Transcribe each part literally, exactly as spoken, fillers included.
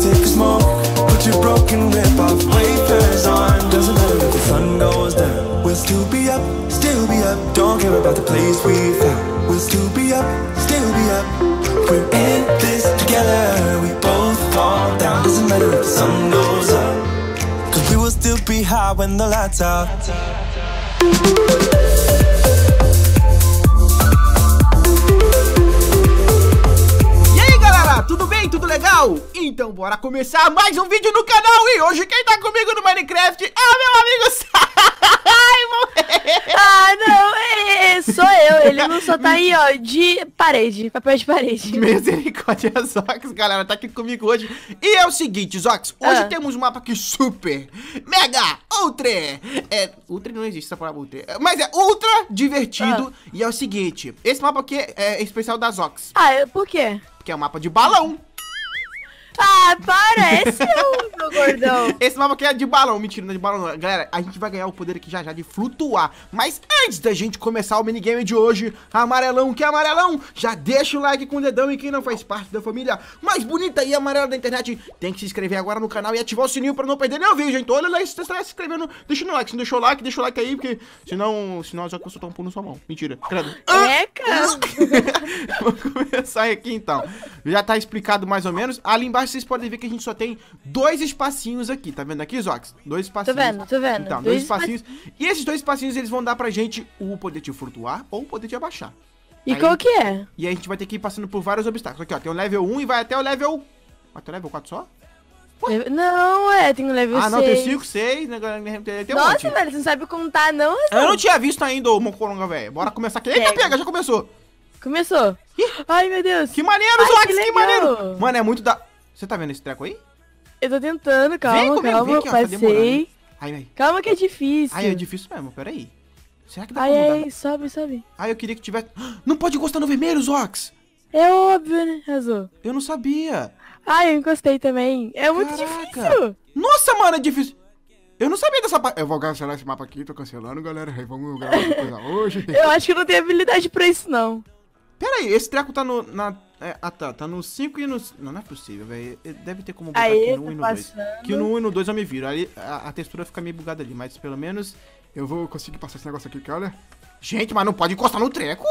take a smoke. Put your broken whip off, wafers on. Doesn't matter if the sun goes down. We'll still be up, still be up. Don't care about the place we found. We'll still be up, still be up. We're in this together. We both fall down. Doesn't matter if the sun goes up. Cause we will still be high when the lights out. Tudo bem? Tudo legal? Então bora começar mais um vídeo no canal. E hoje quem tá comigo no Minecraft é meu amigo Simon. Ah, não, é, sou eu. Ele não só tá aí, ó, de parede, papel de parede. Misericórdia, Zox, galera, tá aqui comigo hoje. E é o seguinte, Zox, hoje ah. temos um mapa aqui super, mega, ultra, é, ultra não existe essa palavra ultra, mas é ultra divertido. Ah. E é o seguinte, esse mapa aqui é, é especial da Zox. Ah, por quê? Que é um mapa de balão. Ah, parece, meu gordão. Esse mapa aqui é de balão, mentira, não é de balão não. Galera, a gente vai ganhar o poder aqui já já de flutuar. Mas antes da gente começar o minigame de hoje, amarelão, que é amarelão, já deixa o like com o dedão. E quem não faz parte da família mais bonita e amarela da internet, tem que se inscrever agora no canal e ativar o sininho pra não perder nenhum vídeo, então olha lá, se você está se inscrevendo, deixa no like. Se não deixou o like, deixa o like aí, porque senão, senão só que eu soltar um pulo na sua mão. Mentira, credo. É, cara. Vou começar aqui então. Já tá explicado mais ou menos. Ali embaixo vocês podem ver que a gente só tem dois espacinhos aqui, tá vendo aqui, Zox? Dois espacinhos. Tô vendo, tô vendo. Então, dois, dois espacinhos. espacinhos. E esses dois espacinhos, eles vão dar pra gente o poder de flutuar ou o poder de abaixar. E aí, qual que é? E aí a gente vai ter que ir passando por vários obstáculos. Aqui, ó, tem o level um e vai até o level... Até o level quatro só? Ué? Não, é, tem o level seis. Ah, não, tem cinco, seis, né, tem um Nossa, monte. velho, você não sabe contar, não? Eu não tinha visto ainda o Mocoronga, velho. Bora começar aqui. Eita, pega. pega, já começou. Começou. Ih, ai, meu Deus. Que maneiro, ai, Zox, que, que maneiro. Mano, é muito da... Você tá vendo esse treco aí? Eu tô tentando, calma, vem comigo, calma, vem aqui, ó, passei. tá demorando. Ai, ai. Calma que é difícil. Ai, é difícil mesmo, peraí. Será que dá ai, pra mudar? Ai, sobe, sobe. Ai, eu queria que tivesse... Não pode encostar no vermelho, Zox. É óbvio, né, Azul? Eu não sabia. Ai, eu encostei também. É muito Caraca. difícil. Nossa, mano, é difícil. Eu não sabia dessa parte. Eu vou cancelar esse mapa aqui, tô cancelando, galera. Vamos gravar outra coisa hoje. Eu acho que eu não tenho habilidade pra isso, não. Pera aí, esse treco tá no... Na... É, ah, tá. Tá no cinco e no... Não, não é possível, velho. Deve ter como botar Aê, aqui no um e no dois. passando. Que no um e no dois eu me viro. Aí a, a textura fica meio bugada ali, mas pelo menos eu vou conseguir passar esse negócio aqui, que olha. Gente, mas não pode encostar no treco?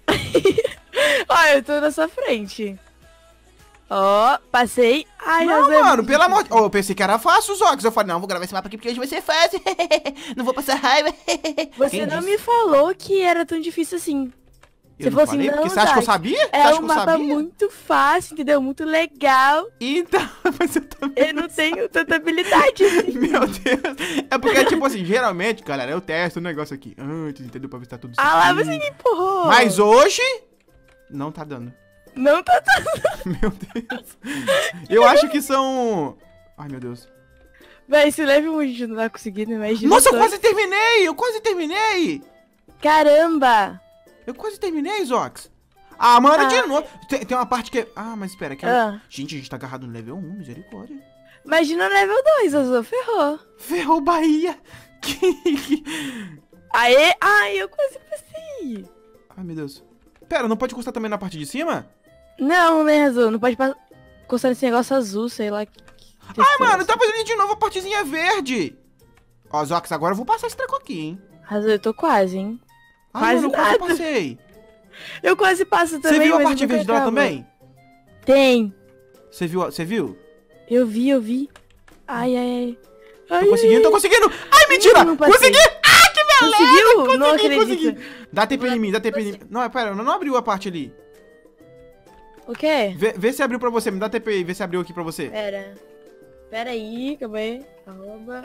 Ó, eu tô na sua frente. Ó, passei. Ai, não, Azul, mano, pelo amor de... Oh, eu pensei que era fácil, Zox. Eu falei, não, vou gravar esse mapa aqui porque hoje vai ser fácil. Não vou passar raiva. Você Quem não disse? me falou que era tão difícil assim. Eu Você não falou falei, assim, não, porque você acha que eu Zac, sabia? Você é acha um que eu mapa sabia? muito fácil, entendeu? Muito legal. Então, mas eu também Eu não tenho tanta habilidade assim. Meu Deus. É porque, tipo assim, geralmente, galera, eu testo o negócio aqui antes, entendeu? Pra ver se tá tudo certo. Ah lá, você me empurrou. Mas hoje, não tá dando. Não tá dando. Meu Deus. Eu acho que são... Ai, meu Deus. Véi, se leve um a gente não vai conseguir, né? Imagina. Nossa, eu só. quase terminei. Eu quase terminei. Caramba. Eu quase terminei, Zox. Ah, mano, Ah. de novo. Tem, tem uma parte que... Ah, mas espera. Que Ah. Gente, a gente tá agarrado no level um, misericórdia. Imagina o level dois, Azul, ferrou. Ferrou Bahia. Que... Aê, ai, eu quase passei. Ai, meu Deus. Pera, não pode encostar também na parte de cima? Não, né, Azul, não pode passar encostar nesse negócio azul, sei lá. Que, que Ai, mano, tá fazendo de novo a partezinha verde. Ó, Zox, agora eu vou passar esse treco aqui, hein. Azul, eu tô quase, hein. Ai, Quase mano, eu quase nada. passei. Eu quase passo também, Você viu a mas parte nunca verde dela acaba. também? Tem. Você viu? Você viu? Eu vi, eu vi. Ai, ai, ai. Ai, Tô conseguindo, ai, tô conseguindo. Ai, mentira. Não passei. Consegui. Ah, que beleza. Conseguiu? Consegui, Não acredito. consegui. Dá T P em mim, dá T P em mim. Não, pera, não abriu a parte ali. O quê? Vê, vê se abriu pra você, me dá T P aí, vê se abriu aqui pra você. Pera. Pera aí, calma aí. Arroba.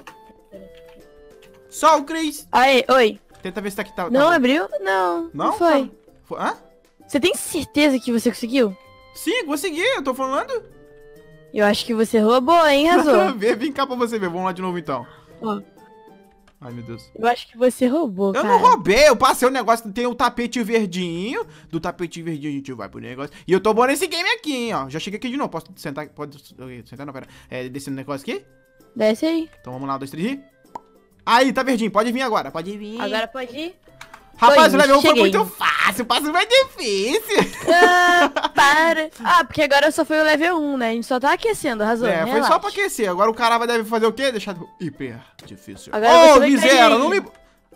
Só o Cris. Aí, oi. Tenta ver se tá aqui. Tá, Não tá... abriu? Não. Não? Não foi. Tá... foi. Hã? Você tem certeza que você conseguiu? Sim, consegui, eu tô falando. Eu acho que você roubou, hein, Razor? Vê, vem cá pra você ver, vamos lá de novo então. Ó. Ai, meu Deus. Eu acho que você roubou, Eu cara. não roubei, eu passei o negócio, tem o tapete verdinho. Do tapete verdinho a gente vai pro negócio. E eu tô bom nesse game aqui, hein, ó. Já cheguei aqui de novo, posso sentar, pode sentar, não, pera. É, descer no negócio aqui? Desce aí. Então vamos lá, dois, três e... Aí, tá verdinho, pode vir agora, pode vir. Agora pode ir. Rapaz, Oi, o level um foi cheguei. muito fácil, o passo mais difícil. Ah, para. Ah, porque agora só foi o level um, né? A gente só tá aquecendo, arrasou. É, foi relaxa. só pra aquecer. Agora o cara vai deve fazer o quê? Deixar hiper difícil. Agora Ô, você vai miséria, cair. não me...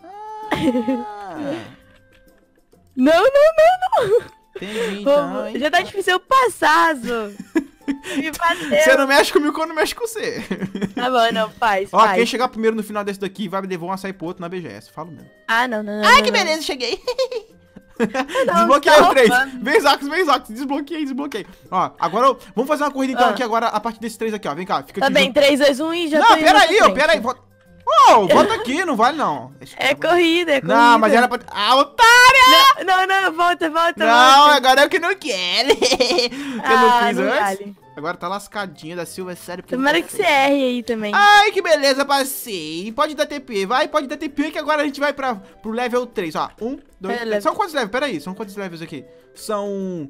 Ah, Não, não, não, não. entendi, então, hein? Já tá difícil eu passar, Azul. Me bateu. Você não mexe comigo quando mexe com você. Tá bom, não, faz, Ó, faz. quem chegar primeiro no final desse daqui vai levar um açaí pro outro na B G S. Falo mesmo. Ah, não, não, não. Ai, não, que não. beleza, cheguei. Não, Desbloqueei tá o três. roubando. Vem, Zax, vem, Zax. Desbloqueei, desbloqueei. Ó, agora eu- vamos fazer uma corrida então Ah. aqui agora a partir desses três aqui, ó. Vem cá, fica Tá aqui bem, junto. três, dois, um e já tô Não, indo pera na aí, sua ó, pera aí. frente. Volta. Ô, volta aqui, não vale não. Deixa eu- É corrida, é corrida. Não, mas era pra... Ah, otária! Não, não, não, volta, volta, Não, volta. agora é o que não quer. Eu não Ah, fiz não antes. vale. Agora tá lascadinha da Silva, é sério. porque Tomara não que fez. você erre aí também. Ai, que beleza, passei. Pode dar T P, vai, pode dar T P, que agora a gente vai pra, pro level três, ó. Um, dois, É, três. level- São quantos levels? Pera aí, são quantos levels aqui? São...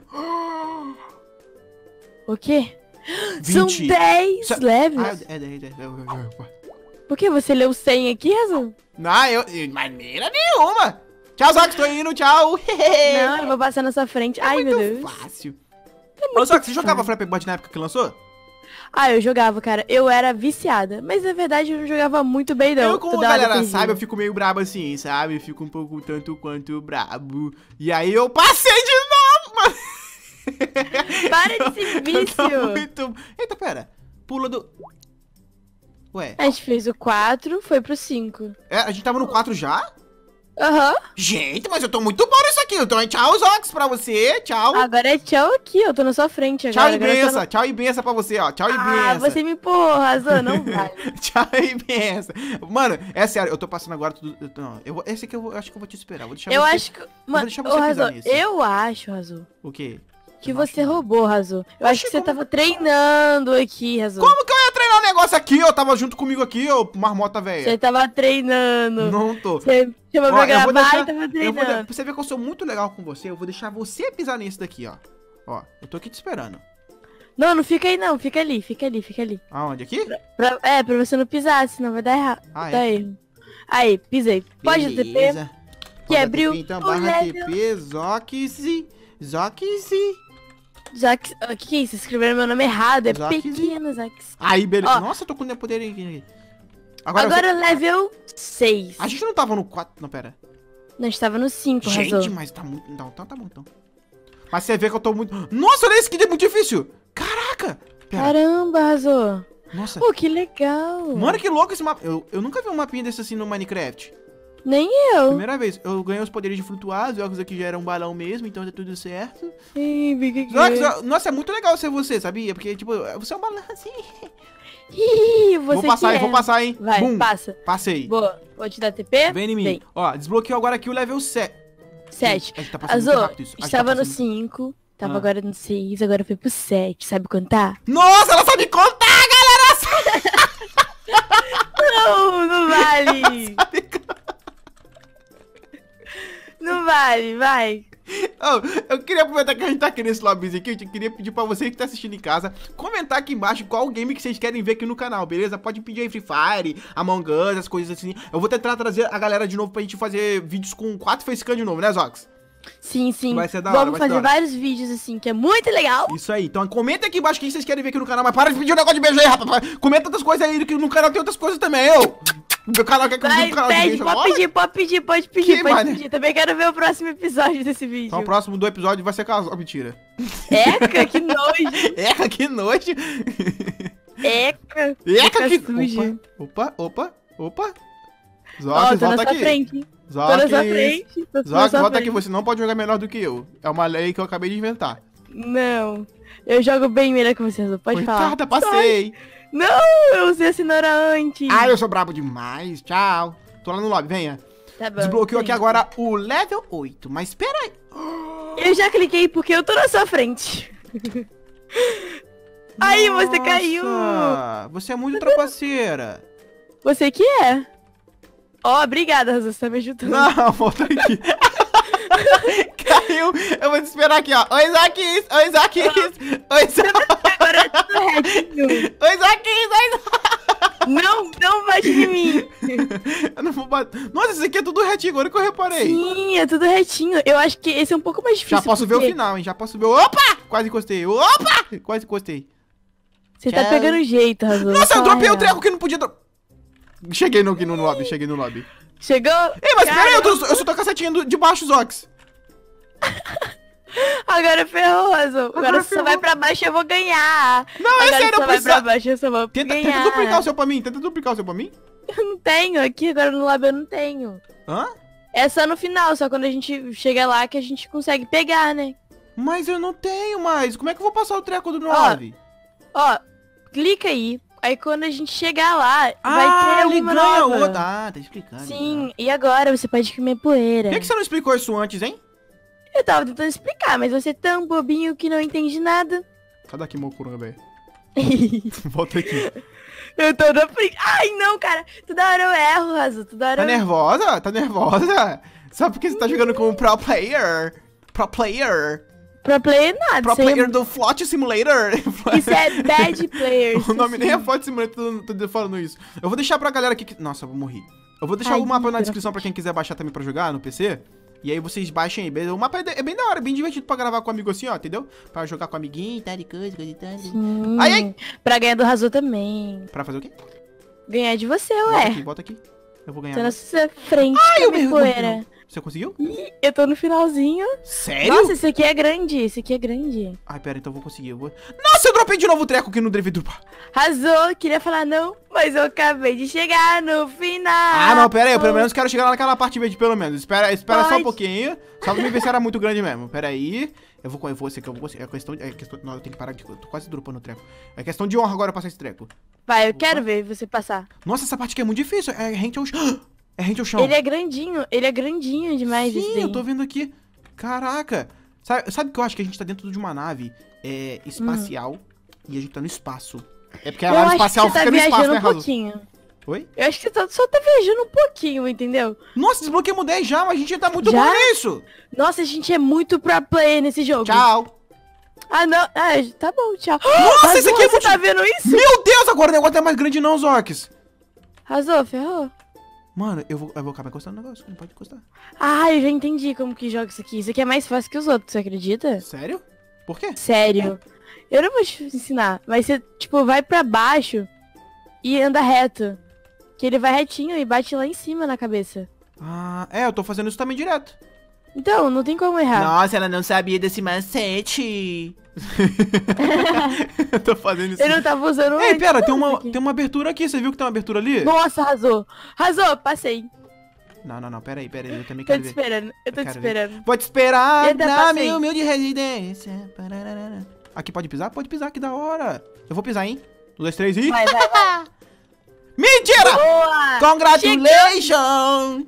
O quê? São vinte. dez Sa- levels. Ah, é dez, dez. Por que você leu cem aqui, Azul? Não, eu... De maneira nenhuma. Tchau, Zax, tô indo, tchau. Não, eu vou passar na sua frente. Ai, meu Muito Deus. fácil. muito Ô, Zax, você jogava fácil. Flappy Bird na época que lançou? Ah, eu jogava, cara. Eu era viciada. Mas na verdade eu não jogava muito bem, não. Eu, como Toda a hora galera perdia. sabe, eu fico meio brabo assim, sabe? Eu fico um pouco tanto quanto brabo. E aí eu passei de novo, mano. Para desse Eu tô vício. muito... Eita, pera. Pula do... Ué, A gente fez o quatro, foi pro cinco. é, a gente tava no quatro já? Aham. Gente, mas eu tô muito bom nisso aqui. Então, tchau, Zox, pra você. Tchau. Agora é tchau aqui, eu tô na sua frente tchau agora. e agora eu tô benção. Tchau e benção pra você, ó. Tchau e no- Ah, benção. você me empurrou, Razão, não vai. Tchau e benção. Mano, é sério, eu tô passando agora tudo... eu tô- Não, eu vou, esse aqui eu, vou- eu acho que eu vou te esperar. Vou deixar Eu você... acho que... Mano, deixar ô, você pisar Razão, nesse. eu acho, Razão, O quê? que Eu não você acho, não. roubou, Razão. Eu Oxi, acho que você como- tava treinando aqui, Razão. Como que eu ia treinar um negócio aqui? Eu tava junto comigo aqui, ô marmota velha. Você tava treinando. Não tô. Você chamou Ó, pra eu gravar vou deixar- e tava Eu vou de- treinando. pra você ver que eu sou muito legal com você, eu vou deixar você pisar nesse daqui, ó. Ó, eu tô aqui te esperando. Não, não fica aí não, fica ali, fica ali, fica ali. Aonde? Aqui? Pra- é, pra você não pisar, senão vai dar errado. Ah, é. Dá erro. Aí, pisei. Pode T P. Beleza. que Pode abriu T P, então, o barra level. T P, Zoxy, Zoxy. Zax, o que que é isso? Escreveram meu nome errado, é Zax. pequeno, Zax. Aí, beleza. Ó. Nossa, eu tô com poder aqui. Agora, Agora level seis. você... A gente não tava no quatro, não, pera. Nós estava no cinco, Gente, Razão. mas tá muito... Não, então tá bom, então. Mas você vê que eu tô muito... Nossa, olha esse aqui, é muito difícil. Caraca. Pera. Caramba, Razão. Nossa. Pô, que legal. Mano, que louco esse mapa. Eu, eu nunca vi um mapinha desse assim no Minecraft. Nem eu. Primeira vez. Eu ganhei os poderes de flutuar, os jogos aqui já eram um balão mesmo, então tá tudo certo. Ih, bica que- Zox, Zox, nossa, é muito legal ser você, sabia? Porque, tipo, você é um balão assim. Ih, você Vou passar, que hein, vou é. passar, hein. Vai, Bum. passa. Passei. Boa. Vou te dar T P? Vem em mim. Vem. Ó, desbloqueou agora aqui o level sete. sete. A gente tá passando muito Azul, rápido isso. A gente estava tá no passando- cinco, tava Ah. agora no seis, agora foi pro sete. Sabe contar? Nossa, ela sabe contar, galera! Não, não vale. Não vale, vai. Oh, eu queria aproveitar que a gente tá aqui nesse lobbyzinho aqui, eu queria pedir pra você que tá assistindo em casa, comentar aqui embaixo qual game que vocês querem ver aqui no canal, beleza? Pode pedir aí Free Fire, Among Us, as coisas assim. Eu vou tentar trazer a galera de novo pra gente fazer vídeos com quatro facecam de novo, né, Zox? Sim, sim. Vai ser da hora, Vamos vai ser fazer da hora. vários vídeos assim, que é muito legal. Isso aí, então comenta aqui embaixo o que vocês querem ver aqui no canal, mas para de pedir um negócio de beijo aí, rapaz. Comenta outras coisas aí, que no canal tem outras coisas também, eu. O meu canal quer que eu Vai, veja o canal de pede, beijo pode agora? pedir, pode pedir, pode pedir, Que pode mano? pedir. Também quero ver o próximo episódio desse vídeo. Então o próximo do episódio vai ser casal. Mentira. Eca, que nojo. Eca, que noite. Eca. Eca, Fica que... suja. Opa, opa, opa, opa. Ó, Zox, tô na volta sua aqui. frente. Tô Zox, na sua frente. Tô na Zox, sua volta aqui, frente. você não pode jogar melhor do que eu. É uma lei que eu acabei de inventar. Não. Eu jogo bem melhor que você, Azul. Pode falar. Coitada, passei. Não, eu usei a cenoura antes. Ah, eu sou brabo demais. Tchau. Tô lá no lobby, venha. Tá bom. Desbloqueou aqui sim. agora o level oito. Mas espera aí. Eu já cliquei porque eu tô na sua frente. Aí, você caiu. Nossa, você é muito trapaceira. Você que é. Ó, obrigada, Azul, você tá me ajudando. Não, volta aqui. Caiu. Eu vou te esperar aqui, ó. Oi, Zaquis. Oi, Zaquis. Oi, Zaquis. Agora é tudo retinho. Oi, Zaquis. Oi, Zaquis. Não, não bate em mim. Eu não vou bat... Nossa, esse aqui é tudo retinho, agora que eu reparei. Sim, é tudo retinho. Eu acho que esse é um pouco mais difícil. Já posso ver o final, hein? Já posso ver. Opa! Quase encostei. Opa! Quase encostei. Você tá Tchau. pegando o jeito, Razão. Nossa, eu Fala. dropei o treco que não podia dro... Cheguei no, aqui no lobby, cheguei no lobby. Chegou? Ei, mas pera aí, eu, Caramba. tô, eu só tô com a setinha do- de baixo, Zox. Agora ferrou, Razão. Agora, Agora se você ferrou. vai pra baixo, eu vou ganhar. Não, é Agora sério, se eu você vai preciso... pra baixo, eu só vou Tenta, ganhar. tenta duplicar o seu pra mim, tenta duplicar o seu pra mim. Eu não tenho aqui, agora no lab eu não tenho. Hã? É só no final, só quando a gente chega lá que a gente consegue pegar, né? Mas eu não tenho mais. Como é que eu vou passar o treco do Ó, lobby? Ó, clica aí. Aí quando a gente chegar lá, Ah, vai ter ele uma ganha nova. outra. Ah, tá explicando. Sim, e agora você pode comer poeira. Por que, que você não explicou isso antes, hein? Eu tava tentando explicar, mas você é tão bobinho que não entende nada. Cadê aqui, Mokuro, velho? Volta aqui. Eu tô na frente. Ai, não, cara. Toda hora eu erro, Razo. Toda hora Tá eu... nervosa? Tá nervosa? Só porque você tá jogando com um pro player? Pro player? Pro player nada. Pro isso, player é... do Float Simulator? isso é bad player. O isso nome sim. nem é Float Simulator, tô, tô falando isso. Eu vou deixar pra galera aqui que... Nossa, eu vou morrer. Eu vou deixar Ai, o mapa na que descrição pra quem quiser baixar também pra jogar no P C. E aí vocês baixem aí, beleza? O mapa é de- é bem da hora, bem divertido pra gravar com amigo assim, ó, entendeu? Pra jogar com amiguinho e tal, e coisa, coisa e tal. Hum, Ai, ai. Pra ganhar do Razo também. Pra fazer o quê? Ganhar de você, Volta ué. aqui, volta aqui. Eu vou ganhar. Tô na sua frente, Ai, eu come me poeira. Você conseguiu? Ih, eu tô no finalzinho. Sério? Nossa, esse aqui é grande, esse aqui é grande. Ai, pera, então eu vou conseguir. Eu vou... Nossa, eu dropei de novo o treco que não deve dropar. Arrasou, queria falar não, mas eu acabei de chegar no final. Ah, não, pera aí, eu pelo menos quero chegar lá naquela parte verde, pelo menos. Espera, espera só um Pode. pouquinho. Só pra me ver se era muito grande mesmo. Pera aí. Eu vou, eu vou, sei que eu vou conseguir. É questão de. É questão, não, eu tenho que parar de. Eu tô quase dropando o treco. É questão de honra agora eu passar esse treco. Vai, eu quero ver você passar. Nossa, essa parte aqui é muito difícil. É rente ao chão. É rente ao chão. Ele é grandinho, ele é grandinho demais esse Sim, daí. eu tô vendo aqui. Caraca. Sabe, sabe que eu acho que a gente tá dentro de uma nave é, espacial e a gente tá no espaço. É porque a Eu nave acho espacial que você fica tá no espaço, viajando né, um Razo? pouquinho. Oi? Eu acho que você tá- só tá viajando um pouquinho, entendeu? Nossa, desbloqueamos dez já, mas a gente tá muito Já? bom nisso. Nossa, a gente é muito pro player nesse jogo. Tchau. Ah, não. Ah, tá bom, tchau. Nossa, Razou, esse aqui é você muito... tá vendo isso? Meu Deus, agora o negócio não é mais grande não, Zorks. Razou, ferrou. Mano, eu vou, eu vou acabar encostando no negócio, não pode encostar. Ah, eu já entendi como que joga isso aqui. Isso aqui é mais fácil que os outros, você acredita? Sério? Por quê? Sério. Eu não vou te ensinar, mas você, tipo, vai pra baixo e anda reto. Que ele vai retinho e bate lá em cima na cabeça. Ah, é, eu tô fazendo isso também direto. Então, não tem como errar. Nossa, ela não sabia desse macete. Eu tô fazendo isso. Eu não tava usando Ei, antes, pera, tem não, uma, isso aqui. tem uma abertura aqui, você viu que tem uma abertura ali? Nossa, arrasou. Arrasou, passei. Não, não, não, pera aí, pera aí, eu também Tô quero te ver. esperando, eu tô te quero ver. esperando. Vou te esperar Eu até na passei. minha humilde residência. Pararara. Aqui pode pisar? Pode pisar, que da hora. Eu vou pisar, hein? Um, dois, três e... Vai, vai, vai. Mentira! Boa! Congratulations!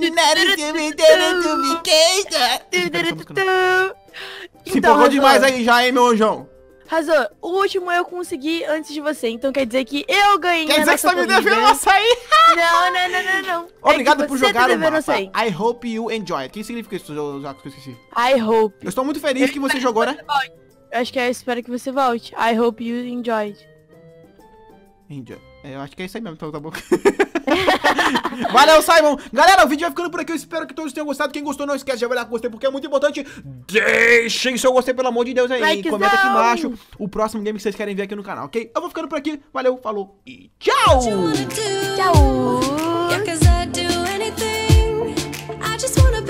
Se Então, empolgou demais Razou. aí já, hein, meu anjão? Razou, o último eu consegui antes de você, então quer dizer que eu ganhei Quer a dizer que você nossa tá me corrida. devendo um açaí? Não, não, não, não, não. Obrigado é que por você jogar tá o devendo mapa. açaí. I hope you enjoy. O que significa isso, Zaco, que eu esqueci? I hope. Eu estou muito feliz que você jogou, né? Eu acho que eu espero que você volte. I hope you enjoyed. Enjoy. É, eu acho que é isso aí mesmo, então tá bom. Valeu, Simon! Galera, o vídeo vai ficando por aqui. Eu espero que todos tenham gostado. Quem gostou, não esquece de avaliar com gostei, porque é muito importante. Deixem seu gostei, pelo amor de Deus aí. Likezão! Comenta aqui embaixo o próximo game que vocês querem ver aqui no canal, ok? Eu vou ficando por aqui. Valeu, falou e tchau! Tchau! Yeah, 'cause I'd do anything. I just wanna